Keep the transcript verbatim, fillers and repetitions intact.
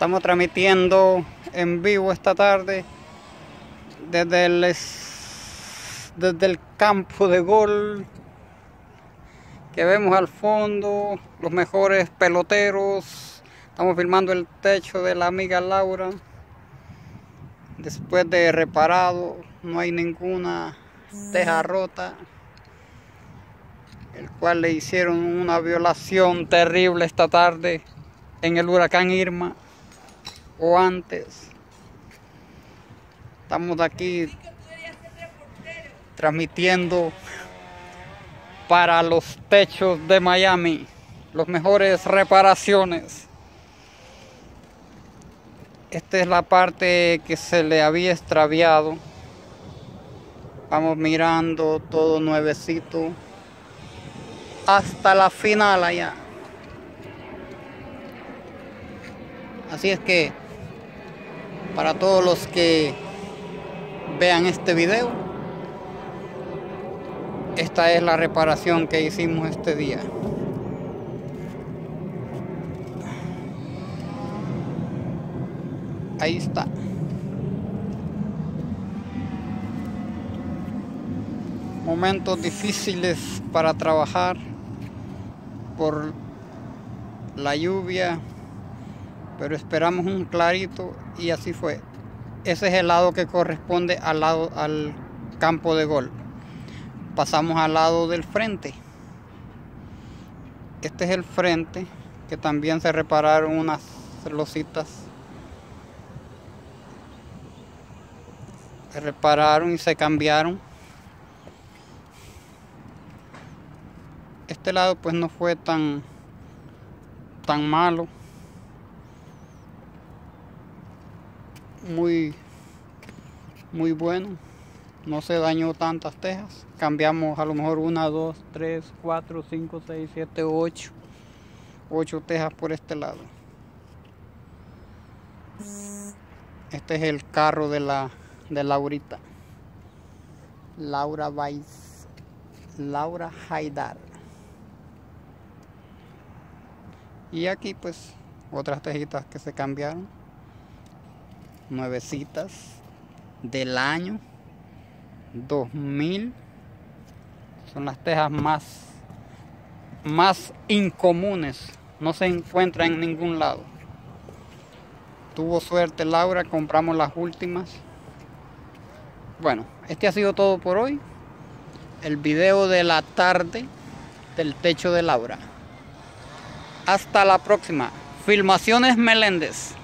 Estamos transmitiendo en vivo esta tarde desde el, desde el campo de gol que vemos al fondo, los mejores peloteros. Estamos filmando el techo de la amiga Laura. Después de reparado, no hay ninguna teja rota, el cual le hicieron una violación terrible esta tarde en el huracán Irma o antes. Estamos aquí transmitiendo para los techos de Miami, las mejores reparaciones. Esta es la parte que se le había extraviado. Vamos mirando todo nuevecito hasta la final allá. Así es que para todos los que vean este video, esta es la reparación que hicimos este día. Ahí está. Momentos difíciles para trabajar por la lluvia, pero esperamos un clarito y así fue. Ese es el lado que corresponde al lado al campo de gol. Pasamos al lado del frente. Este es el frente, que también se repararon unas lositas. Se repararon y se cambiaron. Este lado pues no fue tan tan malo. Muy muy bueno. No se dañó tantas tejas. Cambiamos a lo mejor una, dos, tres, cuatro, cinco, seis, siete, ocho. Ocho tejas por este lado. Este es el carro de la de Laurita. Laura Weiss. Laura Haidar. Y aquí pues otras tejitas que se cambiaron. Nuevecitas del año dos mil. Son las tejas más, más incomunes. No se encuentran en ningún lado. Tuvo suerte Laura, compramos las últimas. Bueno, este ha sido todo por hoy. El video de la tarde del techo de Laura. Hasta la próxima. Filmaciones Meléndez.